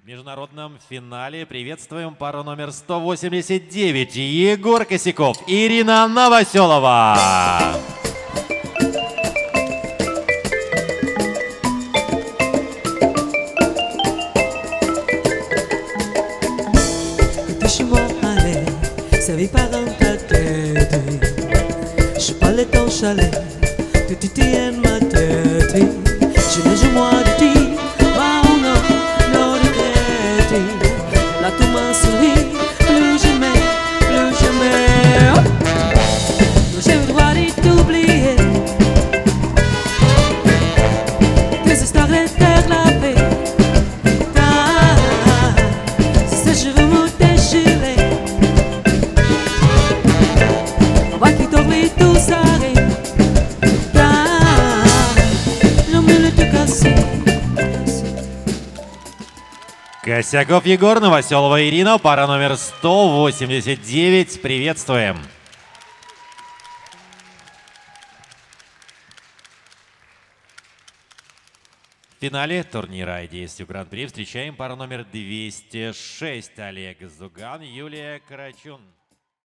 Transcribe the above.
В международном финале приветствуем пару номер 189. Егор Косяков, Ирина Новоселова. Touche-moi à l'air, servi par un tête. Je parle ton chalet, que tu tiennes ma tête. Je ne joue moi de ti, ma non, non regrette. Là tout m'a souri, plus jamais, plus jamais. Non, j'ai le droit de t'oublier. Tes histoires d'éterre la paix. Je veux me déchirer. On va quitter tout ça. Je me le tout cassé. Косяков Егор, Новоселова Ирина, пара номер 189. Приветствуем. В финале турнира IDSU Гран-при встречаем пару номер 206. Олег Зуган, Юлия Карачун.